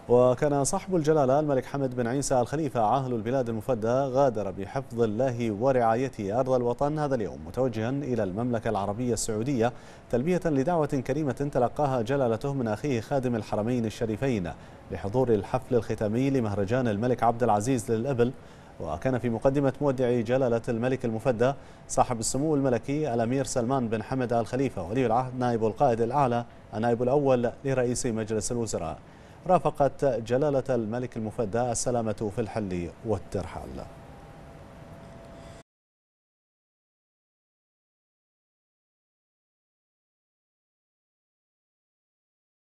وكان صاحب الجلالة الملك حمد بن عيسى آل خليفة عاهل البلاد المفدى غادر بحفظ الله ورعايته أرض الوطن هذا اليوم، متوجها إلى المملكة العربية السعودية تلبية لدعوة كريمة تلقاها جلالته من أخيه خادم الحرمين الشريفين لحضور الحفل الختامي لمهرجان الملك عبد العزيز للإبل. وكان في مقدمة مودع جلالة الملك المفدى صاحب السمو الملكي الأمير سلمان بن حمد آل خليفة ولي العهد نائب القائد الأعلى النائب الأول لرئيس مجلس الوزراء. رافقت جلالة الملك المفدى السلامة في الحل والترحال.